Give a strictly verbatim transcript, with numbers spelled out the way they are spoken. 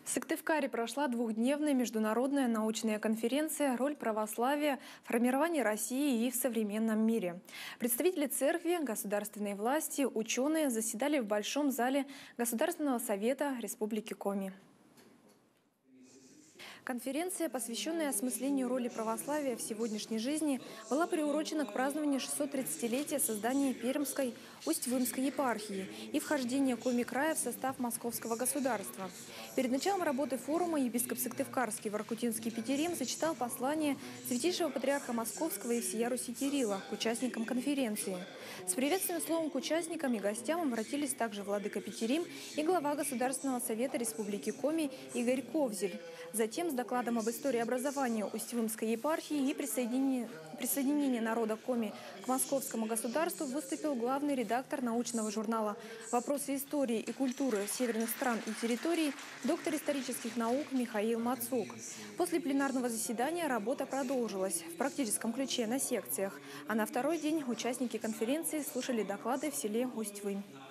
В Сыктывкаре прошла двухдневная международная научная конференция «Роль православия в формировании России и в современном мире». Представители церкви, государственной власти, ученые заседали в Большом зале Государственного совета Республики Коми. Конференция, посвященная осмыслению роли православия в сегодняшней жизни, была приурочена к празднованию шестисот тридцатилетия создания Пермской Усть-Вымской епархии и вхождения Коми края в состав Московского государства. Перед началом работы форума епископ Сыктывкарский Воркутинский Петерим зачитал послание святейшего патриарха Московского и всея Руси Кирилла к участникам конференции. С приветственным словом к участникам и гостям обратились также владыка Петерим и глава Государственного совета Республики Коми Игорь Ковзель. Затем с докладом об истории образования Усть-Вымской епархии и присоединения, присоединения народа Коми к Московскому государству выступил главный редактор научного журнала «Вопросы истории и культуры северных стран и территорий» доктор исторических наук Михаил Мацук. После пленарного заседания работа продолжилась в практическом ключе на секциях, а на второй день участники конференции слушали доклады в селе Усть-Вымь.